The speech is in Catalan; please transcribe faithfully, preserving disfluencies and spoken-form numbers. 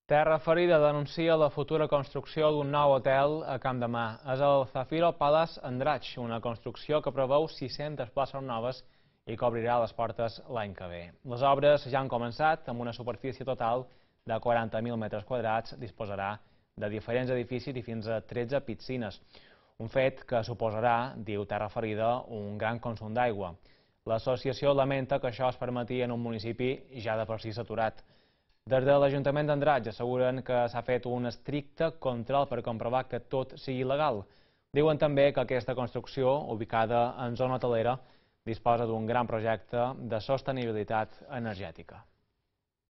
Terra Ferida denuncia la futura construcció d'un nou hotel a Camp de Mar. És el Zafiro Palace Andratx, una construcció que preveu sis-centes places noves i que obrirà les portes l'any que ve. Les obres ja han començat, amb una superfície total de quaranta mil metres quadrats, disposarà de diferents edificis i fins a tretze piscines. Un fet que suposarà, diu Terra Ferida, un gran consum d'aigua. L'associació lamenta que això es permeti en un municipi ja de per si saturat. Des de l'Ajuntament d'Andratx asseguren que s'ha fet un estricte control per comprovar que tot sigui legal. Diuen també que aquesta construcció, ubicada en zona hotelera, disposa d'un gran projecte de sostenibilitat energètica.